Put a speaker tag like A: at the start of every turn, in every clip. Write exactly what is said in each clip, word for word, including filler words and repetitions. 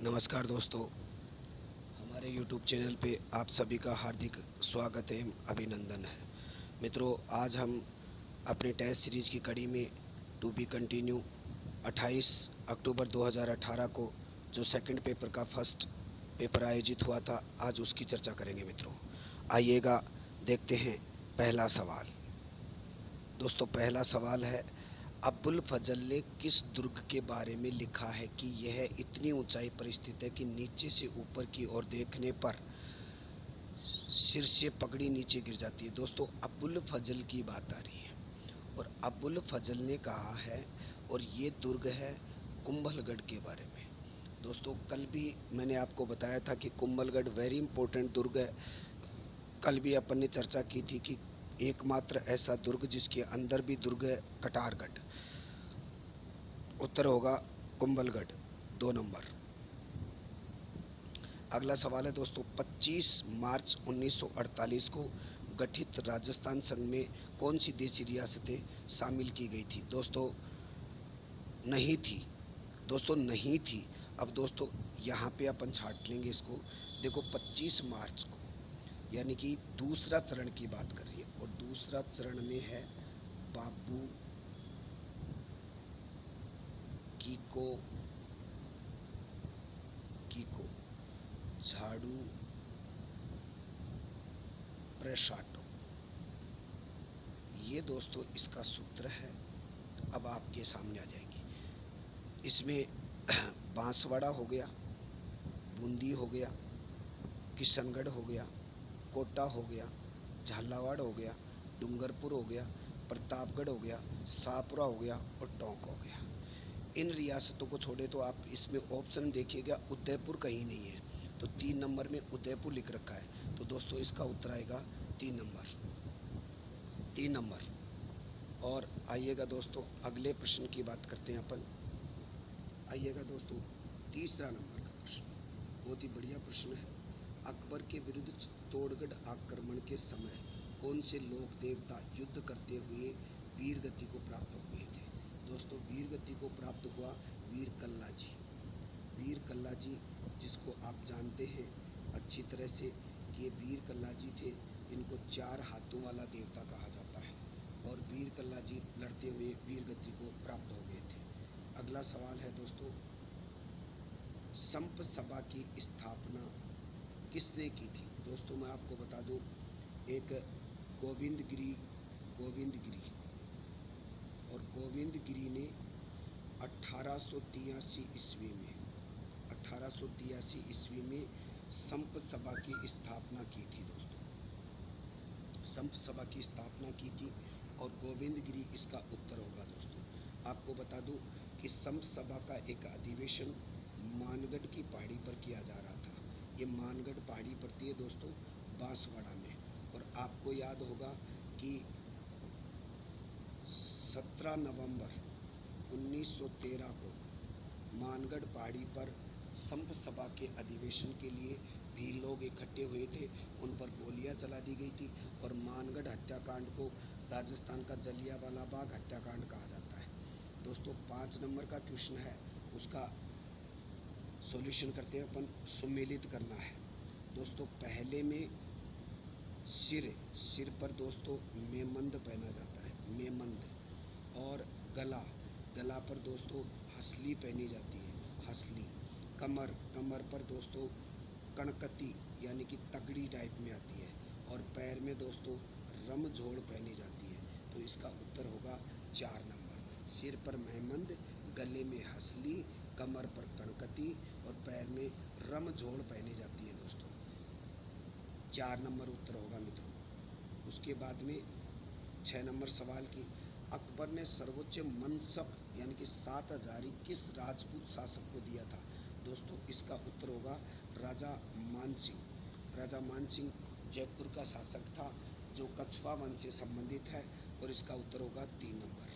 A: नमस्कार दोस्तों, हमारे यूट्यूब चैनल पे आप सभी का हार्दिक स्वागत है, अभिनंदन है। मित्रों, आज हम अपने टेस्ट सीरीज़ की कड़ी में टू बी कंटिन्यू अट्ठाईस अक्टूबर दो हज़ार अठारह को जो सेकंड पेपर का फर्स्ट पेपर आयोजित हुआ था, आज उसकी चर्चा करेंगे। मित्रों, आइएगा देखते हैं पहला सवाल। दोस्तों, पहला सवाल है, अबुल फजल ने किस दुर्ग के बारे में लिखा है कि यह इतनी ऊंचाई पर स्थित है कि नीचे से ऊपर की ओर देखने पर सिर से पगड़ी नीचे गिर जाती है। दोस्तों, अबुल फजल की बात आ रही है और अबुल फजल ने कहा है, और ये दुर्ग है कुंभलगढ़ के बारे में। दोस्तों, कल भी मैंने आपको बताया था कि कुंभलगढ़ वेरी इंपॉर्टेंट दुर्ग है। कल भी अपन ने चर्चा की थी कि एकमात्र ऐसा दुर्ग जिसके अंदर भी दुर्ग है, कटारगढ़। उत्तर होगा कुंभलगढ़, दो नंबर। अगला सवाल है दोस्तों, पच्चीस मार्च उन्नीस सौ अड़तालीस को गठित राजस्थान संघ में कौन सी देशी रियासतें शामिल की गई थी? दोस्तों, नहीं थी। दोस्तों, नहीं थी। अब दोस्तों, यहाँ पे अपन छाट लेंगे इसको। देखो, पच्चीस मार्च को, यानी कि दूसरा चरण की बात कर रही है, और दूसरा चरण में है बाबू कीको कीको झाड़ू प्रेसाटो। ये दोस्तों इसका सूत्र है। अब आपके सामने आ जाएंगे। इसमें बांसवाड़ा हो गया, बूंदी हो गया, किशनगढ़ हो गया, कोटा हो गया, झालावाड़ हो गया, डूंगरपुर हो गया, प्रतापगढ़ हो गया, शाहपुरा हो गया और टोंक हो गया। इन रियासतों को छोड़े तो आप इसमें ऑप्शन देखिएगा, उदयपुर कहीं नहीं है, तो तीन नंबर में उदयपुर लिख रखा है। तो दोस्तों, इसका उत्तर आएगा तीन नंबर, तीन नंबर। और आइएगा दोस्तों, अगले प्रश्न की बात करते हैं अपन। आइएगा दोस्तों, तीसरा नंबर का प्रश्न, बहुत ही बढ़िया प्रश्न है। अकबर के विरुद्ध चित्तौड़गढ़ आक्रमण के समय कौन से लोक देवता युद्ध करते हुए वीर गति को प्राप्त हो गए थे? दोस्तों, वीर गति को प्राप्त हुआ वीर कल्ला जी। वीर कल्ला जी, जिसको आप जानते हैं अच्छी तरह से कि ये वीर कल्ला जी थे, इनको चार हाथों वाला देवता कहा जाता है, और वीर कल्ला जी लड़ते हुए वीर गति को प्राप्त हो गए थे। अगला सवाल है दोस्तों, संप सभा की स्थापना किसने की थी? दोस्तों, मैं आपको बता दूं, एक गोविंदगिरी गोविंदगिरी और गोविंदगिरी ने अठारह सौ तिरासी ईस्वी में अठारह सौ तिरासी ईस्वी में संप सभा की स्थापना की थी। दोस्तों, संप सभा की स्थापना की थी और गोविंदगिरी इसका उत्तर होगा। दोस्तों, आपको बता दूं कि संप सभा का एक अधिवेशन मानगढ़ की पहाड़ी पर किया जा रहा था। ये मानगढ़ पहाड़ी पड़ती है दोस्तों बांसवाड़ा में, और आपको याद होगा कि सत्रह नवंबर उन्नीस सौ तेरह को मानगढ़ पहाड़ी पर संप सभा के अधिवेशन के लिए भी लोग इकट्ठे हुए थे। उन पर गोलियां चला दी गई थी, और मानगढ़ हत्याकांड को राजस्थान का जलियांवाला बाग हत्याकांड कहा जाता है। दोस्तों, पाँच नंबर का क्वेश्चन है, उसका सॉल्यूशन करते हैं अपन। सुमेलित करना है दोस्तों। पहले में सिर सिर पर दोस्तों मेमंद पहना जाता है, मेमंद। और गला गला पर दोस्तों हसली पहनी जाती है, हसली। कमर कमर पर दोस्तों कणकती यानी कि तगड़ी टाइप में आती है, और पैर में दोस्तों रमझोड़ पहनी जाती है। तो इसका उत्तर होगा चार नंबर। सिर पर मेहमंद, गले में हसली, कमर पर कणकती और पैर में रमझोड़ पहनी जाती है। दोस्तों, चार नंबर उत्तर होगा मित्रों। उसके बाद में छः नंबर सवाल की, अकबर ने सर्वोच्च मनसब यानी कि सात हजारी किस राजपूत शासक को दिया था? दोस्तों, इसका उत्तर होगा राजा मानसिंह। राजा मानसिंह जयपुर का शासक था जो कछवा वंश से संबंधित है, और इसका उत्तर होगा तीन नंबर।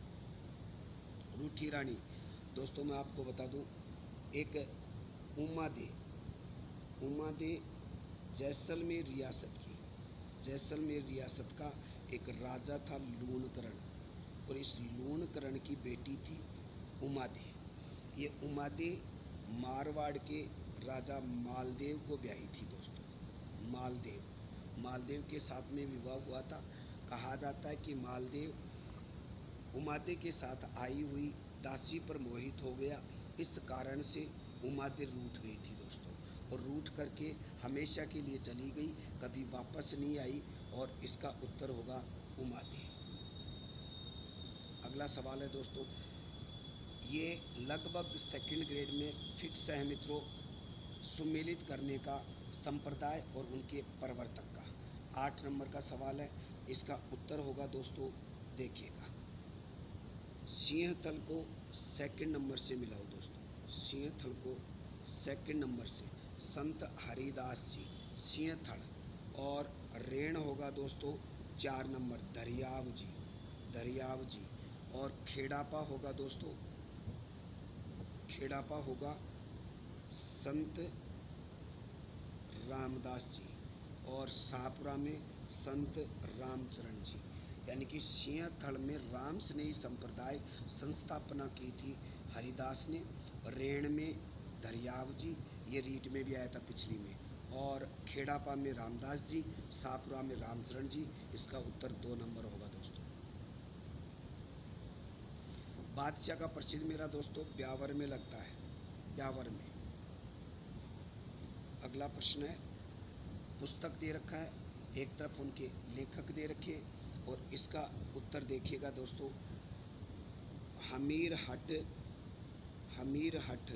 A: रूठी रानी, दोस्तों मैं आपको बता दूं, एक उमादे उमादे जैसलमेर रियासत की जैसलमेर रियासत का एक राजा था लूणकरण, और इस लूणकरण की बेटी थी उमादे। ये उमादे मारवाड़ के राजा मालदेव को ब्याही थी दोस्तों। मालदेव मालदेव के साथ में विवाह हुआ था। कहा जाता है कि मालदेव उमादे के साथ आई हुई दासी पर मोहित हो गया। इस कारण से उमादे रूठ गई थी दोस्तों, और रूठ करके हमेशा के लिए चली गई, कभी वापस नहीं आई, और इसका उत्तर होगा उमादे। अगला सवाल है दोस्तों, ये लगभग सेकंड ग्रेड में फिक्स है मित्रों, सुमेलित करने का संप्रदाय और उनके प्रवर्तक का। आठ नंबर का सवाल है, इसका उत्तर होगा दोस्तों, देखिएगा, सिंहथल को सेकंड नंबर से मिलाओ दोस्तों, सिंहथल को सेकंड नंबर से संत हरिदास जी सिंहथल, और रेण होगा दोस्तों चार नंबर दरियाव जी, दरियाव जी, और खेड़ापा होगा दोस्तों, खेड़ापा होगा संत रामदास जी, और शाहपुरा में संत रामचरण जी। यानी कि सिंहथल में राम स्नेही संप्रदाय संस्थापना की थी हरिदास ने, रेण में दरियाव जी, ये रीट में भी आया था पिछली में, और खेड़ापा में रामदास जी, शाहपुरा में रामचरण जी। इसका उत्तर दो नंबर होगा दोस्तों। बादशाह का प्रसिद्ध मेला दोस्तों ब्यावर में लगता है, ब्यावर में। अगला प्रश्न है, पुस्तक दे रखा है, एक तरफ उनके लेखक दे रखे, और इसका उत्तर देखिएगा दोस्तों, हमीर हट, हमीर हट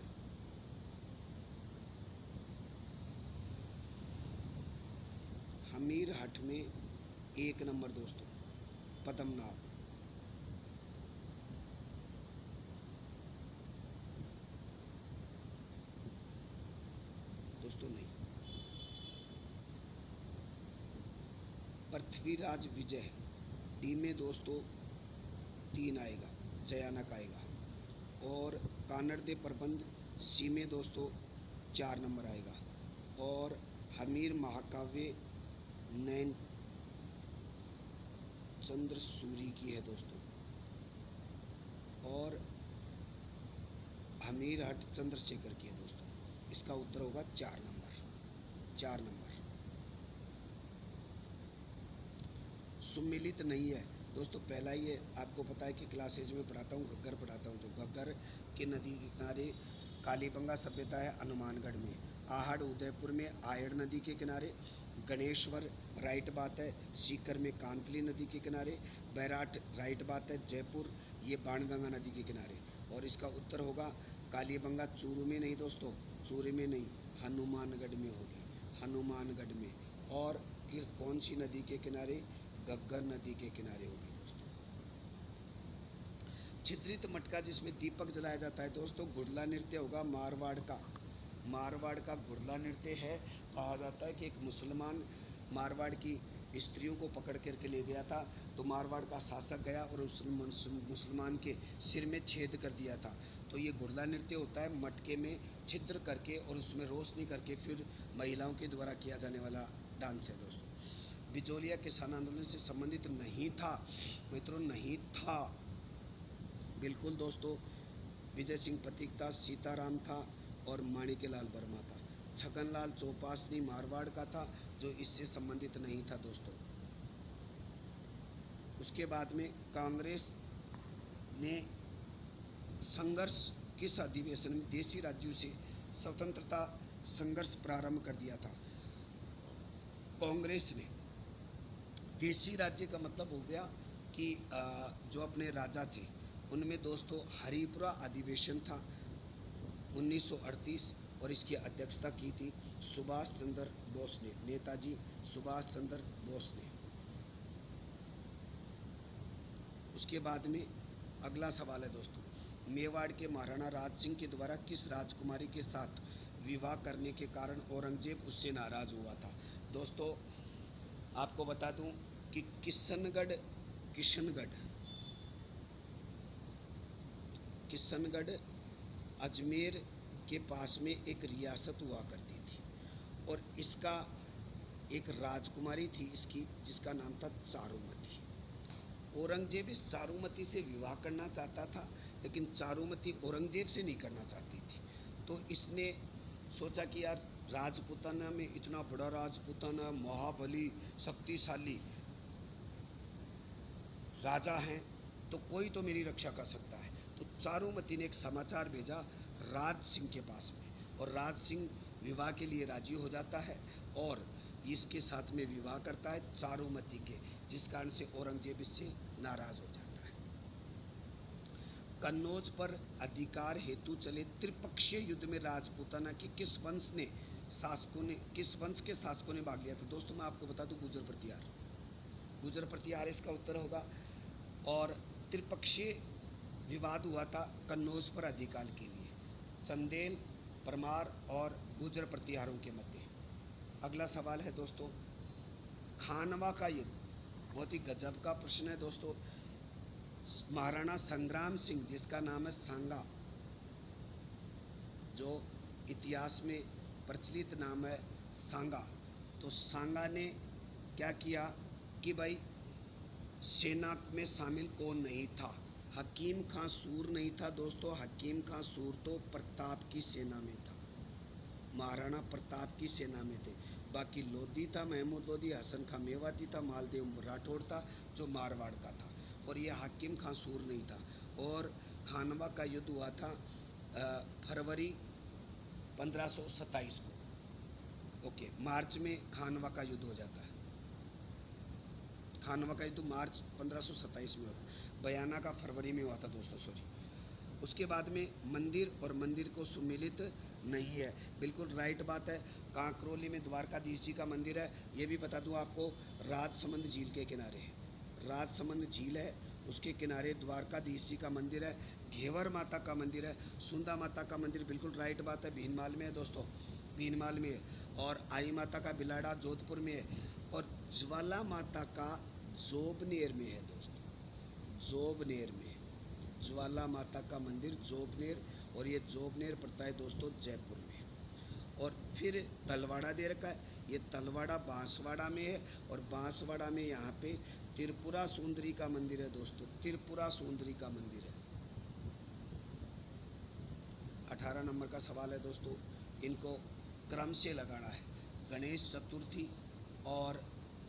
A: हमीर हट में एक नंबर दोस्तों पद्मनाभ। दोस्तों नहीं, पृथ्वीराज विजय डी में दोस्तों तीन आएगा, जयानक आएगा, और कानड़ दे प्रबंध सी में दोस्तों चार नंबर आएगा, और हमीर महाकाव्य नैन चंद्र सूरी की है दोस्तों, और हमीर हट चंद्रशेखर की है दोस्तों। इसका उत्तर होगा चार नंबर, चार नंबर। सुमेलित नहीं है दोस्तों, पहला ही है, आपको पता है कि क्लासेज में पढ़ाता हूँ, घग्गर पढ़ाता हूँ, तो घग्गर के नदी के किनारे कालीबंगा सभ्यता है हनुमानगढ़ में, आहड़ उदयपुर में आयड़ नदी के किनारे, गणेश्वर राइट बात है, सीकर में कांतली नदी के किनारे, बैराट राइट बात है, जयपुर ये बाणगंगा नदी के किनारे, और इसका उत्तर होगा कालीबंगा चूरू में नहीं दोस्तों, चूरू में नहीं, हनुमानगढ़ में होगी, हनुमानगढ़ में। और कि कौन सी नदी के किनारे, घग्गर नदी के किनारे होगी दोस्तों। छिद्रित मटका जिसमें दीपक जलाया जाता है दोस्तों, घुड़ला नृत्य होगा मारवाड़ का, मारवाड़ का घुड़ला नृत्य है। कहा जाता है कि एक मुसलमान मारवाड़ की स्त्रियों को पकड़ करके ले गया था, तो मारवाड़ का शासक गया और उस मुसलमान के सिर में छेद कर दिया था। तो ये घुड़ला नृत्य होता है, मटके में छिद्र करके और उसमें रोशनी करके फिर महिलाओं के द्वारा किया जाने वाला डांस है दोस्तों। बिचौलिया किसान आंदोलन से संबंधित नहीं था मित्रों, नहीं था बिल्कुल दोस्तों। विजय सिंह पथिक था, सीताराम था, और माणिक्यलाल वर्मा था। छगनलाल चौपासनी मारवाड़ का था, जो इससे संबंधित नहीं था दोस्तों। उसके बाद में कांग्रेस ने संघर्ष किस अधिवेशन में देशी राज्यों से स्वतंत्रता संघर्ष प्रारंभ कर दिया था? कांग्रेस ने, देशी राज्य का मतलब हो गया कि जो अपने राजा थे उनमें दोस्तों हरिपुरा अधिवेशन था उन्नीस सौ अड़तीस, और इसकी अध्यक्षता की थी सुभाष चंद्र बोस ने, नेताजी सुभाष चंद्र बोस ने। उसके बाद में अगला सवाल है दोस्तों, मेवाड़ के महाराणा राज सिंह के द्वारा किस राजकुमारी के साथ विवाह करने के कारण औरंगजेब उससे नाराज हुआ था? दोस्तों आपको बता दूं कि किशनगढ़ किशनगढ़ किशनगढ़ अजमेर के पास में एक रियासत हुआ करती थी, और इसका एक राजकुमारी थी इसकी, जिसका नाम था चारुमती। औरंगजेब इस चारुमती से विवाह करना चाहता था, लेकिन चारुमती औरंगजेब से नहीं करना चाहती थी। तो इसने सोचा कि यार राजपूताना में इतना बड़ा राजपूताना, महाबली, शक्तिशाली राजा हैं, तो कोई तो मेरी रक्षा कर सकता है। तो चारुमती ने एक समाचार भेजा राज सिंह के पास में, और राज सिंह विवाह के लिए राजी हो जाता है और इसके साथ में विवाह करता है चारुमती के, जिस कारण से औरंगजेब इससे नाराज हो जाता है। कन्नौज पर अधिकार हेतु चले त्रिपक्षीय युद्ध में राजपूताना के किस वंश ने शासकों ने किस वंश के शासकों ने भाग लिया था? दोस्तों मैं आपको बता दूं, गुर्जर प्रतिहार। गुर्जर प्रतिहार इसका उत्तर होगा। और त्रिपक्षीय विवाद हुआ था कन्नौज पर अधिकार के लिए, चंदेल, परमार और गुर्जर प्रतिहारों के मध्य। अगला सवाल है दोस्तों, खानवा का युद्ध, बहुत ही गजब का प्रश्न है दोस्तों। महाराणा संग्राम सिंह, जिसका नाम है सांगा, जो इतिहास में प्रचलित नाम है सांगा, तो सांगा ने क्या किया कि भाई सेना में शामिल कौन नहीं था? हकीम खां सूर नहीं था दोस्तों। हकीम खां सूर तो प्रताप की सेना में था, महाराणा प्रताप की सेना में थे। बाकी लोधी था, महमूद लोधी, हसन खां मेवाती था, मालदेव राठौड़ था जो मारवाड़ का था, और ये हकीम खां सूर नहीं था। और खानवा का युद्ध हुआ था फरवरी पंद्रह सौ सत्ताईस को। ओके, मार्च में खानवा का युद्ध हो जाता है। खानवा का युद्ध मार्च पंद्रह सौ सत्ताईस में होता है। बयाना का फरवरी में हुआ था दोस्तों, सॉरी। उसके बाद में मंदिर और मंदिर को सुमेलित नहीं है, बिल्कुल राइट बात है। कांकरोली में द्वारकाधीश जी का मंदिर है, ये भी बता दूं आपको, राजसमंद झील के किनारे है। राजसमंद झील है, उसके किनारे द्वारकाधीश जी का मंदिर है। घेवर माता का मंदिर है, सुंदा माता का मंदिर, बिल्कुल राइट बात है, भीनमाल में है दोस्तों, भीनमाल में है। और आई माता का बिलाड़ा जोधपुर में है। और ज्वाला माता का जोबनेर में है दोस्तों, जोबनेर में ज्वाला माता का मंदिर जोबनेर, और ये जोबनेर पड़ता है दोस्तों जयपुर में। और फिर तलवाड़ा दे रखा है, ये तलवाड़ा बांसवाड़ा में है, और बांसवाड़ा में यहाँ पे त्रिपुरा सुंदरी का मंदिर है दोस्तों, त्रिपुरा सुंदरी का मंदिर है। अठारह नंबर का सवाल है दोस्तों, इनको क्रम से लगाना है। गणेश चतुर्थी और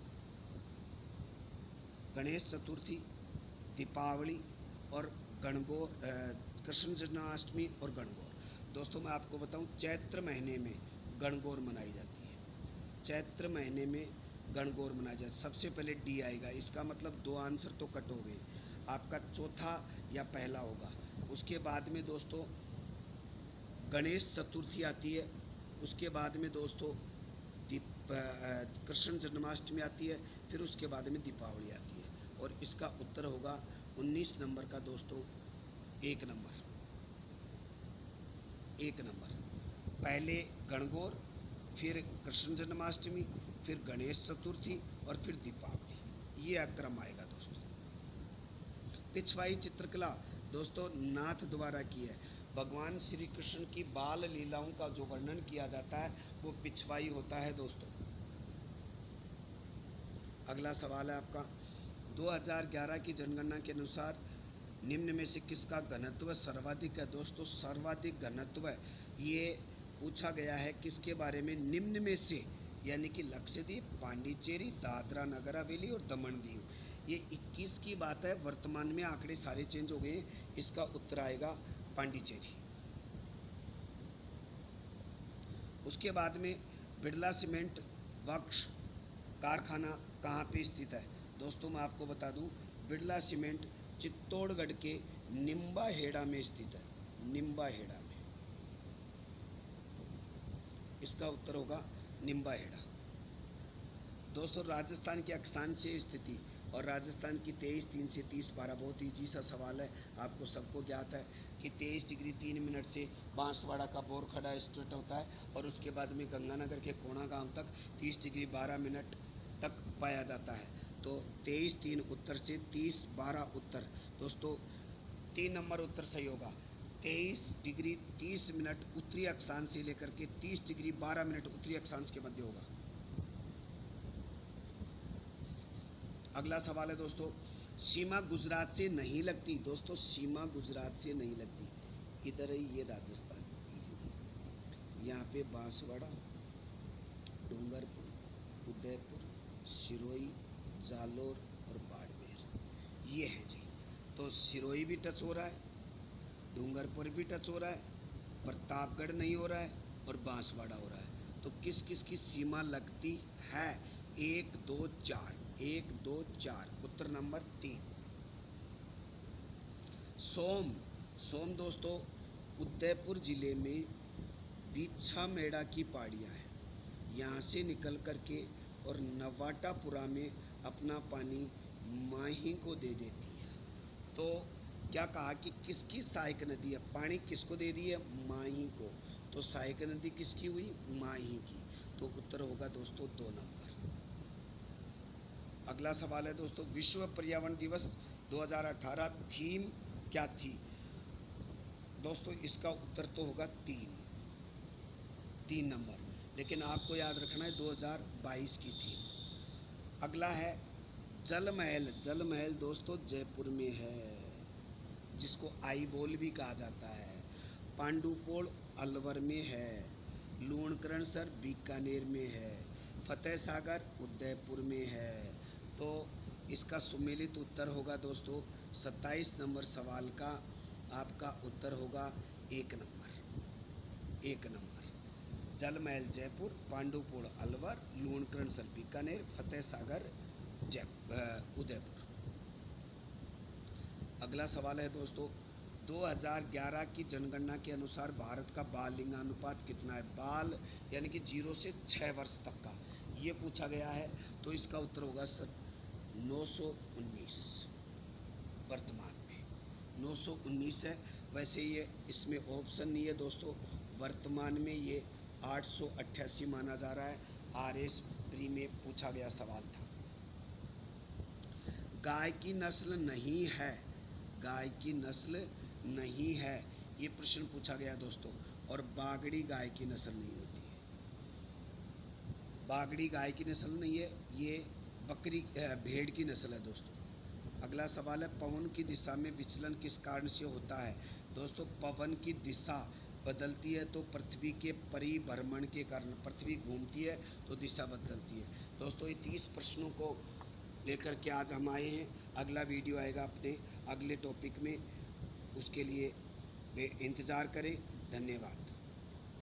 A: गणेश चतुर्थी, दीपावली और गणगौर, कृष्ण जन्माष्टमी और गणगौर। दोस्तों मैं आपको बताऊं, चैत्र महीने में गणगौर मनाई जाती है। चैत्र महीने में गणगौर मनाई जाती है। सबसे पहले डी आएगा, इसका मतलब दो आंसर तो कट हो गए, आपका चौथा या पहला होगा। उसके बाद में दोस्तों गणेश चतुर्थी आती है, उसके बाद में दोस्तों दीप कृष्ण जन्माष्टमी आती है, फिर उसके बाद में दीपावली आती है। और इसका उत्तर होगा उन्नीस नंबर का दोस्तों, एक नंबर एक नंबर पहले गणगौर, फिर कृष्ण जन्माष्टमी, फिर गणेश चतुर्थी और फिर दीपावली, ये क्रम आएगा दोस्तों। पिछवाई चित्रकला दोस्तों नाथ द्वारा की है। भगवान श्री कृष्ण की बाल लीलाओं का जो वर्णन किया जाता है वो पिछवाई होता है दोस्तों। अगला सवाल है आपका, दो हज़ार ग्यारह की जनगणना के अनुसार निम्न में से किसका घनत्व सर्वाधिक है? दोस्तों सर्वाधिक घनत्व ये पूछा गया है किसके बारे में? निम्न में से, यानी कि लक्षद्वीप, पांडिचेरी, दादरा नगर हवेली और दमन दीव। ये इक्कीस की बात है, वर्तमान में आंकड़े सारे चेंज हो गए। इसका उत्तर आएगा पांडिचेरी। उसके बाद में बिरला सीमेंट वर्क्स कारखाना कहाँ पे स्थित है? दोस्तों मैं आपको बता दूं, बिरला सीमेंट चित्तौड़गढ़ के निम्बाहेड़ा में स्थित है, निम्बाहेड़ा में। इसका उत्तर होगा निम्बाहेड़ा। दोस्तों राजस्थान की अक्षांशीय स्थिति और राजस्थान की तेईस तीन से तीस बारह, बहुत ईजी सा सवाल है, आपको सबको ज्ञात है कि तेईस डिग्री तीन मिनट से बांसवाड़ा का बोरखड़ा स्टार्ट होता है और उसके बाद में गंगानगर के कोणा गांव तक तीस डिग्री बारह मिनट तक पाया जाता है। तो तेईस तीन उत्तर से तीस बारह उत्तर। दोस्तों तीन नंबर उत्तर सही होगा। तेईस डिग्री तीस मिनट उत्तरी अक्षांश से लेकर के तीस डिग्री बारह मिनट उत्तरी अक्षांश के मध्य होगा। अगला सवाल है दोस्तों, सीमा गुजरात से नहीं लगती। दोस्तों सीमा गुजरात से नहीं लगती, इधर है ये राजस्थान, यहाँ पे बांसवाड़ा, डूंगरपुर, उदयपुर, सिरोही, जालोर और बाड़मेर ये है जी। तो सिरोही भी टच हो रहा है, डूंगरपुर भी टच हो रहा है, प्रतापगढ़ नहीं हो रहा है और बांसवाड़ा हो रहा है। तो किस किस की सीमा लगती है? एक दो चार, एक दो चार, उत्तर नंबर तीन। सोम, सोम दोस्तों उदयपुर जिले में बिछामेड़ा की पहाड़ियाँ हैं, यहाँ से निकल करके और नवाटापुरा में अपना पानी माही को दे देती है। तो क्या कहा कि किसकी सहायक नदी है? पानी किसको दे रही है? माही को। तो सहायक नदी किसकी हुई? माही की। तो उत्तर होगा दोस्तों दो नंबर। अगला सवाल है दोस्तों, विश्व पर्यावरण दिवस दो हज़ार अठारह थीम क्या थी? दोस्तों इसका उत्तर तो होगा तीन, तीन नंबर, लेकिन आपको याद रखना है दो हज़ार बाईस की थीम। अगला है जल महल। जल महल दोस्तों जयपुर में है, जिसको आई बोल भी कहा जाता है। पांडुपोल अलवर में है, लूणकरणसर बीकानेर में है, फतेह सागर उदयपुर में है। तो इसका सुमेलित उत्तर होगा दोस्तों सत्ताईस नंबर सवाल का आपका उत्तर होगा एक नंबर, एक नंबर। जल महल जयपुर, पांडुपोल अलवर, लूणकरणसर बीकानेर, फतेह सागर जय उदयपुर। अगला सवाल है दोस्तों, दो हज़ार ग्यारह की जनगणना के अनुसार भारत का बाल लिंगानुपात कितना है? बाल यानी कि जीरो से छः वर्ष तक का, ये पूछा गया है। तो इसका उत्तर होगा सर नौ सौ उन्नीस, वर्तमान में नौ सौ उन्नीस है। वैसे ये इसमें ऑप्शन नहीं है दोस्तों, वर्तमान में ये आठ सौ अट्ठासी माना जा रहा है। आर एस प्री में पूछा गया सवाल था। गाय की नस्ल नहीं है, गाय की नस्ल नहीं है, ये प्रश्न पूछा गया दोस्तों। और बागड़ी गाय की नस्ल नहीं होती है, बागड़ी गाय की नस्ल नहीं है, ये बकरी भेड़ की नस्ल है दोस्तों। अगला सवाल है, पवन की दिशा में विचलन किस कारण से होता है? दोस्तों पवन की दिशा बदलती है तो पृथ्वी के परिभ्रमण के कारण, पृथ्वी घूमती है तो दिशा बदलती है। दोस्तों ये तीस प्रश्नों को लेकर के आज हम आए हैं। अगला वीडियो आएगा अपने अगले टॉपिक में, उसके लिए इंतज़ार करें। धन्यवाद।